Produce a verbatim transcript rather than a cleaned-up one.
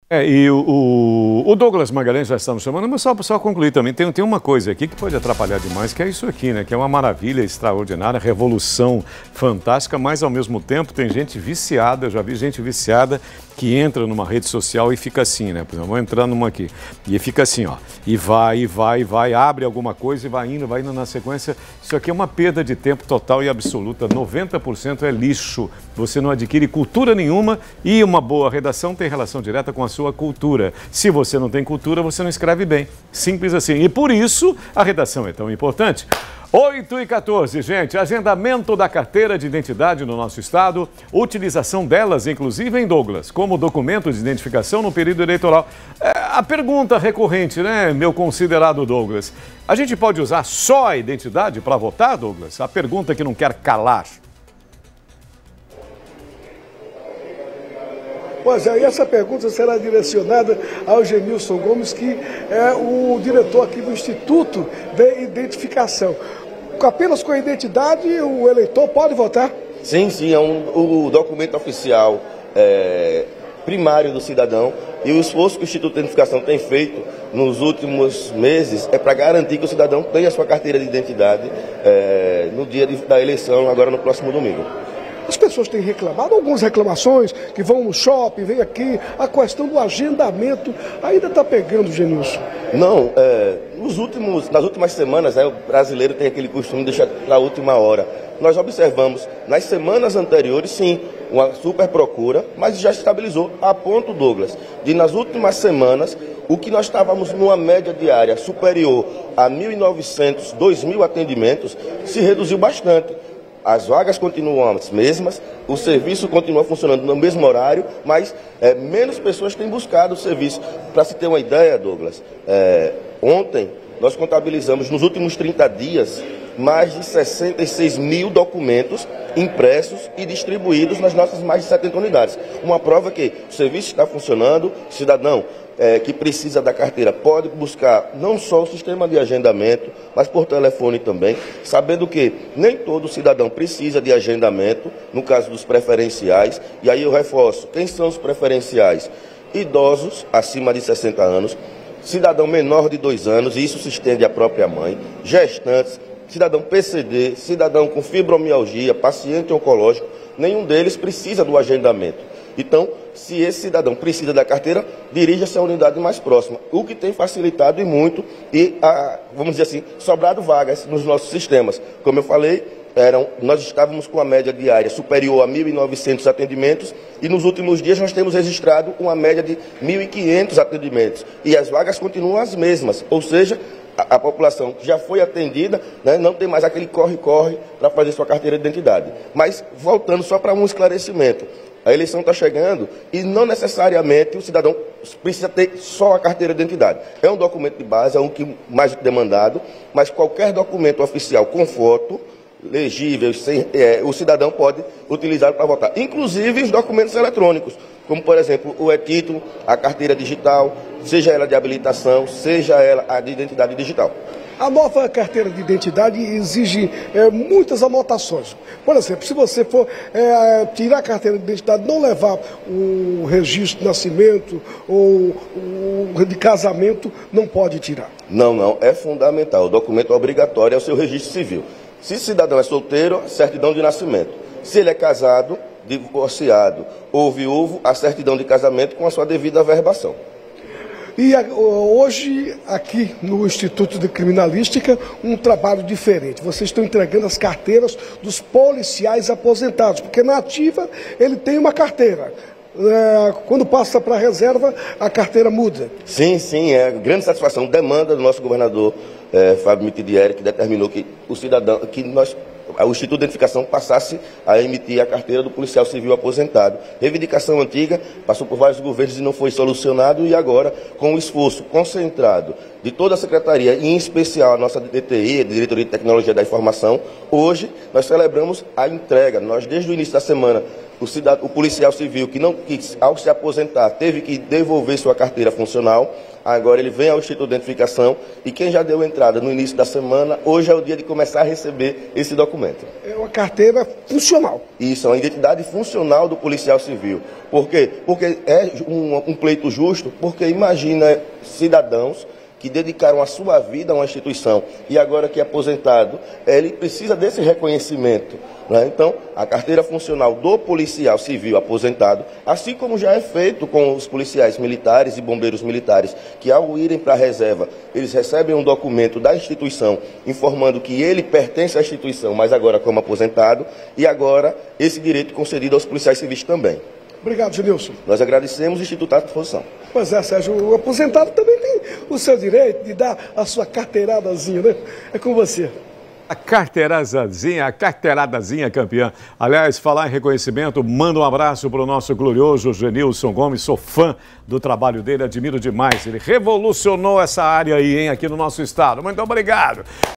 É, e o, o, o Douglas Magalhães já está nos chamando, mas só para concluir também, tem, tem uma coisa aqui que pode atrapalhar demais, que é isso aqui, né? Que é uma maravilha extraordinária, revolução fantástica, mas ao mesmo tempo tem gente viciada, eu já vi gente viciada que entra numa rede social e fica assim, né? Por exemplo, vou entrar numa aqui, e fica assim, ó, e vai, e vai, e vai, abre alguma coisa e vai indo, vai indo na sequência. Isso aqui é uma perda de tempo total e absoluta, noventa por cento é lixo, você não adquire cultura nenhuma e uma boa redação tem relação direta com a sua cultura. Se você não tem cultura, você não escreve bem. Simples assim. E por isso, a redação é tão importante. oito e quatorze, gente. Agendamento da carteira de identidade no nosso estado. Utilização delas, inclusive em Douglas, como documento de identificação no período eleitoral. É, a pergunta recorrente, né, meu considerado Douglas? A gente pode usar só a identidade para votar, Douglas? A pergunta que não quer calar. Pois é, e essa pergunta será direcionada ao Genilson Gomes, que é o diretor aqui do Instituto de Identificação. Apenas com a identidade o eleitor pode votar? Sim, sim, é um, o documento oficial é, primário do cidadão, e o esforço que o Instituto de Identificação tem feito nos últimos meses é para garantir que o cidadão tenha a sua carteira de identidade é, no dia de, da eleição, agora no próximo domingo. As pessoas têm reclamado, algumas reclamações, que vão no shopping, vem aqui, a questão do agendamento ainda está pegando, Genilson? Não, é, nos últimos, nas últimas semanas, né, o brasileiro tem aquele costume de deixar para a última hora. Nós observamos, nas semanas anteriores, sim, uma super procura, mas já estabilizou, a ponto, Douglas, de nas últimas semanas, o que nós estávamos numa média diária superior a mil e novecentos, dois mil atendimentos, se reduziu bastante. As vagas continuam as mesmas, o serviço continua funcionando no mesmo horário, mas é, menos pessoas têm buscado o serviço. Para se ter uma ideia, Douglas, é, ontem nós contabilizamos nos últimos trinta dias mais de sessenta e seis mil documentos impressos e distribuídos nas nossas mais de setenta unidades. Uma prova que o serviço está funcionando, o cidadão é, que precisa da carteira pode buscar não só o sistema de agendamento, mas por telefone também, sabendo que nem todo cidadão precisa de agendamento, no caso dos preferenciais, e aí eu reforço, quem são os preferenciais? Idosos acima de sessenta anos, cidadão menor de dois anos, e isso se estende à própria mãe, gestantes, cidadão P C D, cidadão com fibromialgia, paciente oncológico, nenhum deles precisa do agendamento. Então, se esse cidadão precisa da carteira, dirija-se à unidade mais próxima, o que tem facilitado e muito e, a, vamos dizer assim, sobrado vagas nos nossos sistemas. Como eu falei, eram, nós estávamos com a média diária superior a mil e novecentos atendimentos e nos últimos dias nós temos registrado uma média de mil e quinhentos atendimentos e as vagas continuam as mesmas, ou seja, a, a população que já foi atendida, né, não tem mais aquele corre-corre para fazer sua carteira de identidade. Mas, voltando só para um esclarecimento, a eleição está chegando e não necessariamente o cidadão precisa ter só a carteira de identidade. É um documento de base, é um que mais demandado, mas qualquer documento oficial com foto, legível, sem, é, o cidadão pode utilizar para votar. Inclusive os documentos eletrônicos, como por exemplo o e-título, a carteira digital, seja ela de habilitação, seja ela a de identidade digital. A nova carteira de identidade exige é, muitas anotações. Por exemplo, se você for é, tirar a carteira de identidade, não levar o registro de nascimento ou o de casamento, não pode tirar. Não, não, é fundamental. O documento obrigatório é o seu registro civil. Se o cidadão é solteiro, certidão de nascimento. Se ele é casado, divorciado ou viúvo, a certidão de casamento com a sua devida averbação. E hoje, aqui no Instituto de Criminalística, um trabalho diferente. Vocês estão entregando as carteiras dos policiais aposentados, porque na ativa ele tem uma carteira. É, quando passa para a reserva, a carteira muda. Sim, sim, é grande satisfação, demanda do nosso governador é, Fábio Mitidieri, que determinou que o cidadão, que nós, o Instituto de Identificação passasse a emitir a carteira do policial civil aposentado. Reivindicação antiga, passou por vários governos e não foi solucionado, e agora, com o esforço concentrado de toda a Secretaria, e em especial a nossa D T I, Diretoria de Tecnologia da Informação, hoje nós celebramos a entrega. Nós, desde o início da semana, O, cidad... o policial civil que, não... que, ao se aposentar, teve que devolver sua carteira funcional. Agora ele vem ao Instituto de Identificação e quem já deu entrada no início da semana, hoje é o dia de começar a receber esse documento. É uma carteira funcional. Isso, é uma identidade funcional do policial civil. Por quê? Porque é um, um pleito justo, porque imagina cidadãos que dedicaram a sua vida a uma instituição e agora que é aposentado, ele precisa desse reconhecimento. Né? Então, a carteira funcional do policial civil aposentado, assim como já é feito com os policiais militares e bombeiros militares, que ao irem para a reserva, eles recebem um documento da instituição informando que ele pertence à instituição, mas agora como aposentado, e agora esse direito concedido aos policiais civis também. Obrigado, Genilson. Nós agradecemos o Instituto à disposição. Pois é, Sérgio, o aposentado também tem o seu direito de dar a sua carteiradazinha, né? É com você. A carteiradazinha, a carteiradazinha campeã. Aliás, falar em reconhecimento, manda um abraço para o nosso glorioso Genilson Gomes. Sou fã do trabalho dele, admiro demais. Ele revolucionou essa área aí, hein, aqui no nosso estado. Muito obrigado.